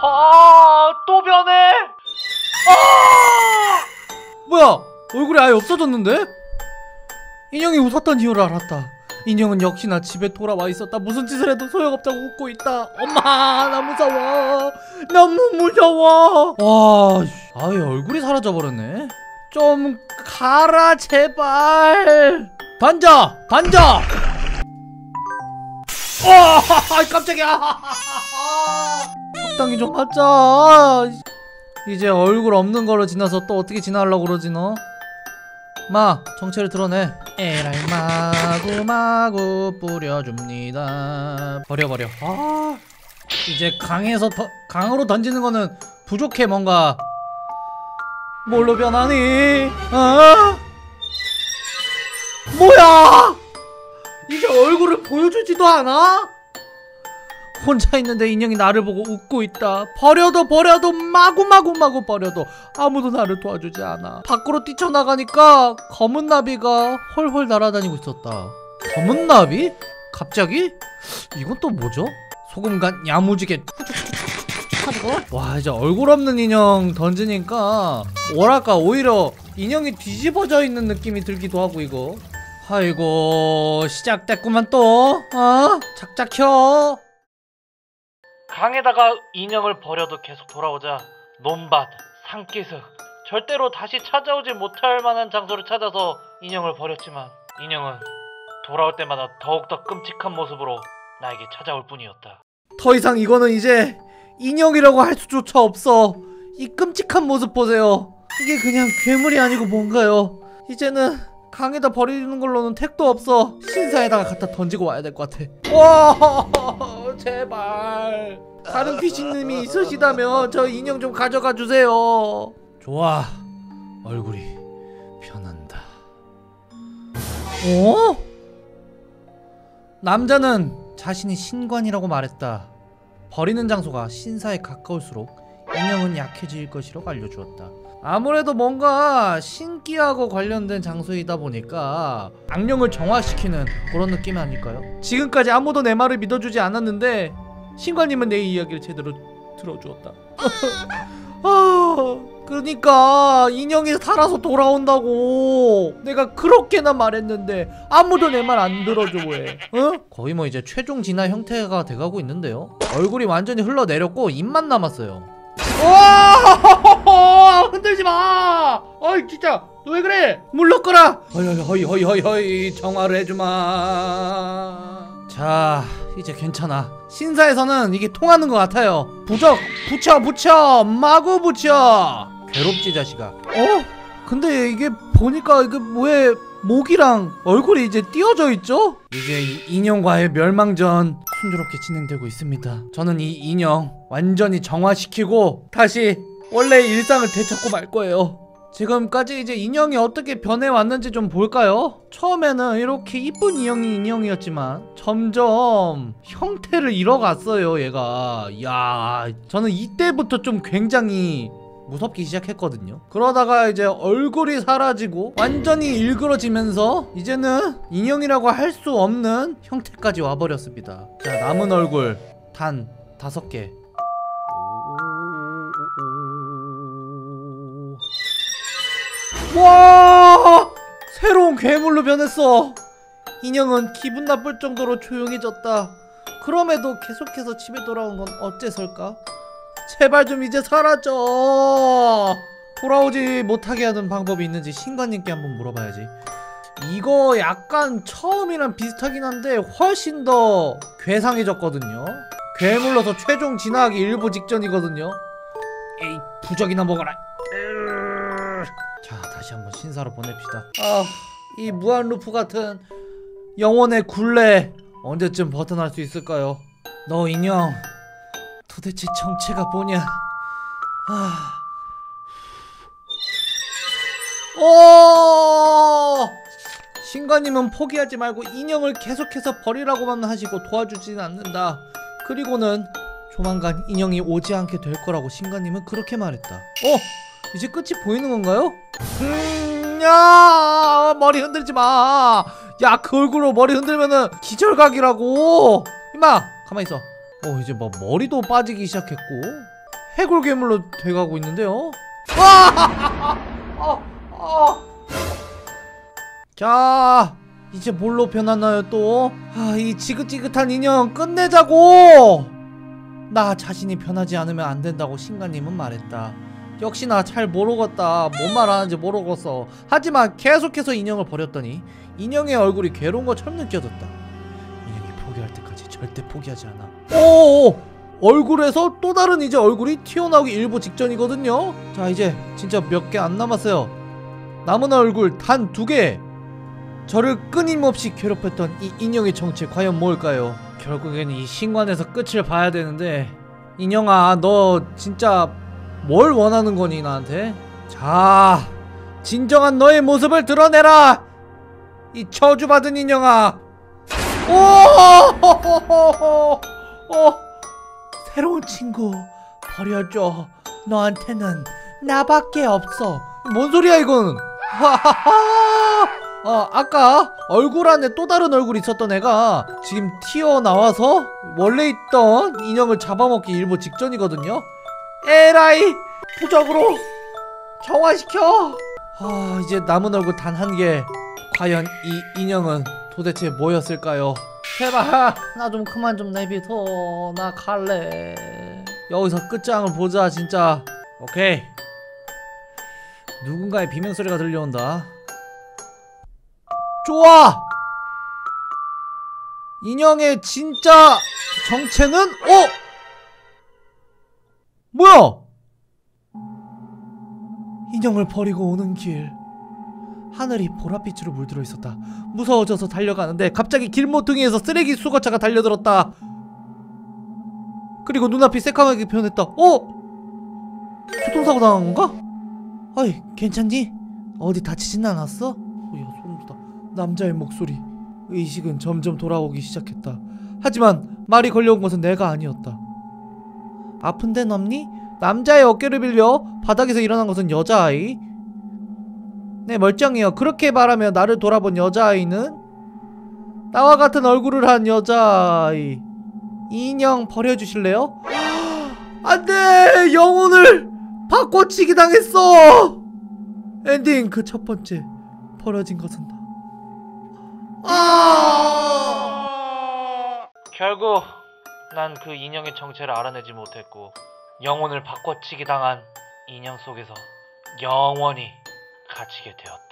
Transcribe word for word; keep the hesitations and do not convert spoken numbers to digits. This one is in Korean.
아, 또 변해. 아! 뭐야, 얼굴이 아예 없어졌는데? 인형이 웃었던 이유를 알았다. 인형은 역시나 집에 돌아와 있었다. 무슨 짓을 해도 소용없다고 웃고 있다. 엄마, 나 무서워. 너무 무서워. 와, 아예 얼굴이 사라져버렸네. 좀 가라 제발. 던져, 던져. 와, 깜짝이야. 적당히 좀 하자. 이제 얼굴 없는 걸로 지나서 또 어떻게 지나가려고 그러지 너? 마, 정체를 드러내. 에라이 마구마구 뿌려줍니다. 버려 버려. 아, 이제 강에서 더, 강으로 던지는 거는 부족해. 뭔가 뭘로 변하니? 아, 뭐야? 이제 얼굴을 보여주지도 않아? 혼자 있는데 인형이 나를 보고 웃고 있다. 버려도 버려도 마구마구마구 버려도 아무도 나를 도와주지 않아. 밖으로 뛰쳐나가니까 검은 나비가 헐헐 날아다니고 있었다. 검은 나비? 갑자기? 이건 또 뭐죠? 소금간 야무지게 하고. 와, 이제 얼굴 없는 인형 던지니까 뭐랄까 오히려 인형이 뒤집어져 있는 느낌이 들기도 하고. 이거 아이고 시작됐구만 또. 어? 작작 켜. 강에다가 인형을 버려도 계속 돌아오자 논밭, 산기슭, 절대로 다시 찾아오지 못할 만한 장소를 찾아서 인형을 버렸지만 인형은 돌아올 때마다 더욱더 끔찍한 모습으로 나에게 찾아올 뿐이었다. 더 이상 이거는 이제 인형이라고 할 수조차 없어. 이 끔찍한 모습 보세요. 이게 그냥 괴물이 아니고 뭔가요. 이제는 강에다 버리는 걸로는 택도 없어. 신사에다가 갖다 던지고 와야 될 것 같아. 와, 제발 다른 귀신님이 있으시다면 저 인형 좀 가져가 주세요. 좋아, 얼굴이 변한다. 어? 남자는 자신이 신관이라고 말했다. 버리는 장소가 신사에 가까울수록 인형은 약해질 것이라고 알려주었다. 아무래도 뭔가 신기하고 관련된 장소이다 보니까 악령을 정화시키는 그런 느낌 아닐까요? 지금까지 아무도 내 말을 믿어주지 않았는데 신관님은 내 이야기를 제대로 들어주었다. 아, 그러니까 인형이 살아서 돌아온다고 내가 그렇게나 말했는데 아무도 내 말 안 들어줘. 왜? 어? 거의 뭐 이제 최종 진화 형태가 돼가고 있는데요. 얼굴이 완전히 흘러내렸고 입만 남았어요. 와, 흔들지마. 어이 진짜 너 왜 그래? 물러거라. 허이 허이 허이 허이 허이 정화를 해주마. 자, 이제 괜찮아. 신사에서는 이게 통하는 것 같아요. 부적 붙여 붙여 마구 붙여. 괴롭지 자식아. 어? 근데 이게 보니까 이게 왜 목이랑 얼굴이 이제 띄어져 있죠? 이게 이 인형과의 멸망전 순조롭게 진행되고 있습니다. 저는 이 인형 완전히 정화시키고 다시 원래의 일상을 되찾고 말 거예요. 지금까지 이제 인형이 어떻게 변해왔는지 좀 볼까요? 처음에는 이렇게 이쁜 인형이 인형이었지만 점점 형태를 잃어갔어요 얘가. 이야, 저는 이때부터 좀 굉장히 무섭기 시작했거든요. 그러다가 이제 얼굴이 사라지고 완전히 일그러지면서 이제는 인형이라고 할 수 없는 형태까지 와버렸습니다. 자, 남은 얼굴 단 다섯 개. 와! 새로운 괴물로 변했어. 인형은 기분 나쁠 정도로 조용해졌다. 그럼에도 계속해서 집에 돌아온 건 어째설까? 제발 좀 이제 사라져. 돌아오지 못하게 하는 방법이 있는지 신관님께 한번 물어봐야지. 이거 약간 처음이랑 비슷하긴 한데 훨씬 더 괴상해졌거든요. 괴물로서 최종 진화하기 일부 직전이거든요. 에이, 부적이나 먹어라. 자, 다시 한번 신사로 보냅시다. 아, 이 무한 루프 같은 영혼의 굴레 언제쯤 벗어날 수 있을까요? 너 인형 도대체 정체가 뭐냐? 아, 오! 신관님은 포기하지 말고 인형을 계속해서 버리라고만 하시고 도와주지는 않는다. 그리고는 조만간 인형이 오지 않게 될 거라고 신관님은 그렇게 말했다. 어? 이제 끝이 보이는 건가요? 음, 야, 머리 흔들지 마. 야, 그 얼굴로 머리 흔들면은 기절각이라고. 임마, 가만히 있어. 어, 이제 뭐 머리도 빠지기 시작했고. 해골 괴물로 돼가고 있는데요. 와! 어, 어. 자, 이제 뭘로 변하나요 또? 아, 이 지긋지긋한 인형 끝내자고! 나 자신이 변하지 않으면 안 된다고 신가님은 말했다. 역시나 잘 모르겠다. 뭔 말하는지 모르겠어. 하지만 계속해서 인형을 버렸더니 인형의 얼굴이 괴로운 것처럼 느껴졌다. 인형이 포기할 때까지 절대 포기하지 않아. 오오오! 얼굴에서 또 다른 이제 얼굴이 튀어나오기 일보 직전이거든요. 자, 이제 진짜 몇 개 안 남았어요. 남은 얼굴 단 두 개. 저를 끊임없이 괴롭혔던 이 인형의 정체 과연 뭘까요? 결국엔 이 신관에서 끝을 봐야 되는데, 인형아, 너 진짜 뭘 원하는 거니 나한테? 자, 진정한 너의 모습을 드러내라! 이 저주받은 인형아! 오! 어, 새로운 친구 버려줘. 너한테는 나밖에 없어. 뭔 소리야 이건? 어, 아까 얼굴 안에 또 다른 얼굴이 있었던 애가 지금 튀어나와서 원래 있던 인형을 잡아먹기 일보 직전이거든요? 에라이! 부적으로 정화시켜! 아, 이제 남은 얼굴 단 한 개. 과연 이 인형은 도대체 뭐였을까요? 제발 나 좀 그만 좀 내비둬. 나 갈래. 여기서 끝장을 보자 진짜. 오케이. 누군가의 비명소리가 들려온다. 좋아! 인형의 진짜 정체는? 어? 뭐야? 인형을 버리고 오는 길, 하늘이 보랏빛으로 물들어 있었다. 무서워져서 달려가는데 갑자기 길모퉁이에서 쓰레기 수거차가 달려들었다. 그리고 눈앞이 새까맣게 변했다. 어? 교통사고 당한 건가? 어이, 괜찮니? 어디 다치진 않았어? 어야, 소름 돋아. 남자의 목소리. 의식은 점점 돌아오기 시작했다. 하지만 말이 걸려온 것은 내가 아니었다. 아픈 데는 없니? 남자의 어깨를 빌려 바닥에서 일어난 것은 여자아이. 네, 멀쩡해요. 그렇게 말하며 나를 돌아본 여자아이는 나와 같은 얼굴을 한 여자아이. 이 인형 버려주실래요? 안돼! 영혼을 바꿔치기 당했어! 엔딩 그 첫 번째. 버려진 것은 나. 아! 결국 난 그 인형의 정체를 알아내지 못했고 영혼을 바꿔치기 당한 인형 속에서 영원히 갇히게 되었다.